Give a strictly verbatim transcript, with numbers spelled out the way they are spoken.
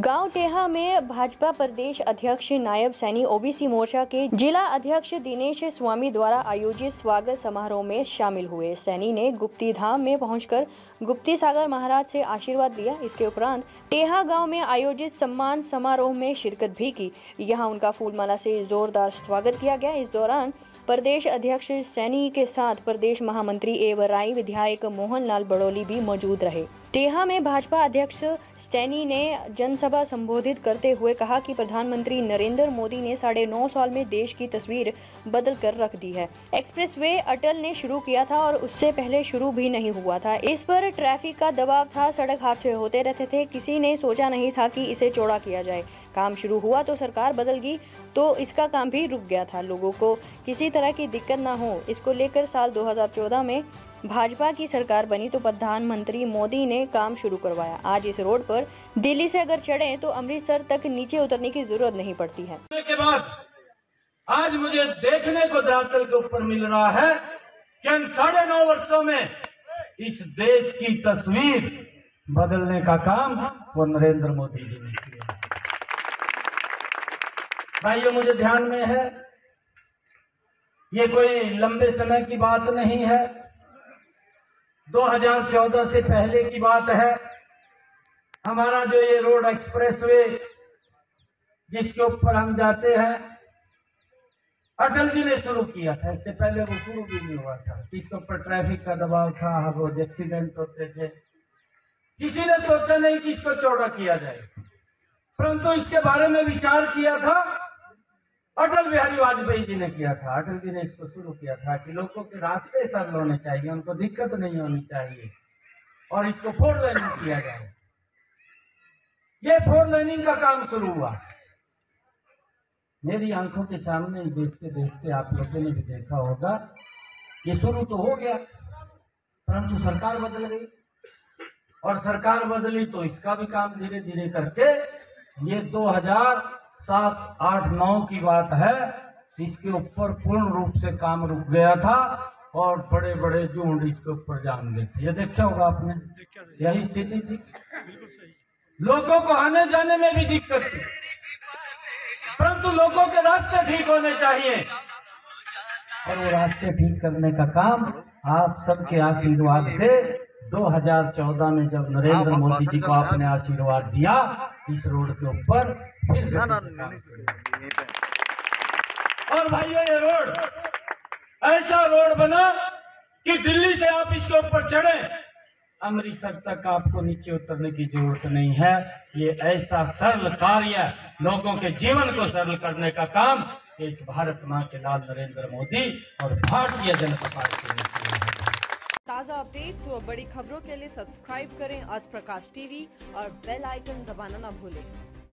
गांव टेहा में भाजपा प्रदेश अध्यक्ष नायब सैनी ओबीसी मोर्चा के जिला अध्यक्ष दिनेश स्वामी द्वारा आयोजित स्वागत समारोह में शामिल हुए। सैनी ने गुप्ती धाम में पहुंचकर गुप्ती सागर महाराज से आशीर्वाद लिया। इसके उपरांत टेहा गांव में आयोजित सम्मान समारोह में शिरकत भी की। यहां उनका फूलमाला से जोरदार स्वागत किया गया। इस दौरान प्रदेश अध्यक्ष सैनी के साथ प्रदेश महामंत्री एवं राई विधायक मोहन लाल बड़ोली भी मौजूद रहे। टेहा में भाजपा अध्यक्ष सैनी ने जनसभा संबोधित करते हुए कहा कि प्रधानमंत्री नरेंद्र मोदी ने साढ़े नौ साल में देश की तस्वीर बदल कर रख दी है। एक्सप्रेसवे अटल ने शुरू किया था और उससे पहले शुरू भी नहीं हुआ था। इस पर ट्रैफिक का दबाव था, सड़क हादसे होते रहते थे। किसी ने सोचा नहीं था कि इसे चौड़ा किया जाए। काम शुरू हुआ तो सरकार बदल गई तो इसका काम भी रुक गया था। लोगों को किसी तरह की दिक्कत ना हो, इसको लेकर साल दो हज़ार चौदह में भाजपा की सरकार बनी तो प्रधानमंत्री मोदी ने काम शुरू करवाया। आज इस रोड पर दिल्ली से अगर चढ़े तो अमृतसर तक नीचे उतरने की जरूरत नहीं पड़ती है। के बाद आज मुझे देखने को धरातल के ऊपर मिल रहा है कि इन साढ़े नौ वर्षों में इस देश की तस्वीर बदलने का काम वो नरेंद्र मोदी जी ने किया। भाइयों, मुझे ध्यान में है, ये कोई लंबे समय की बात नहीं है, दो हज़ार चौदह से पहले की बात है। हमारा जो ये रोड एक्सप्रेसवे जिसके ऊपर हम जाते हैं, अटल जी ने शुरू किया था। इससे पहले वो शुरू भी नहीं हुआ था। इसके ऊपर ट्रैफिक का दबाव था, हर रोज एक्सीडेंट होते थे। किसी ने सोचा नहीं कि इसको चौड़ा किया जाए, परंतु इसके बारे में विचार किया था अटल बिहारी वाजपेयी जी ने किया था। अटल जी ने इसको शुरू किया था कि लोगों के रास्ते सरल होने चाहिए, उनको दिक्कत नहीं होनी चाहिए और इसको फोर लाइनिंग किया जाए। ये फोर लाइनिंग का काम शुरू हुआ। मेरी आंखों के सामने देखते देखते आप लोगों ने भी देखा होगा, ये शुरू तो हो गया, परंतु सरकार बदल गई और सरकार बदली तो इसका भी काम धीरे धीरे करके ये दो हज़ार सात आठ नौ की बात है, इसके ऊपर पूर्ण रूप से काम रुक गया था और बड़े बड़े झुंड इसके ऊपर जाम गए थे। ये देखा होगा आपने, यही स्थिति थी। लोगों को आने जाने में भी दिक्कत थी, परंतु लोगों के रास्ते ठीक होने चाहिए और वो रास्ते ठीक करने का काम आप सबके आशीर्वाद से दो हज़ार चौदह में जब नरेंद्र मोदी जी को आपने आशीर्वाद दिया, इस रोड के ऊपर फिर और भाइयों, ये रोड ऐसा रोड बना कि दिल्ली से आप इसके ऊपर चढ़े, अमृतसर तक आपको नीचे उतरने की जरूरत नहीं है। ये ऐसा सरल कार्य, लोगों के जीवन को सरल करने का काम इस भारत मां के लाल नरेंद्र मोदी और भारतीय जनता पार्टी ने किया है। ताज़ा अपडेट्स व बड़ी खबरों के लिए सब्सक्राइब करें आज प्रकाश टीवी और बेल आइकन दबाना न भूलें।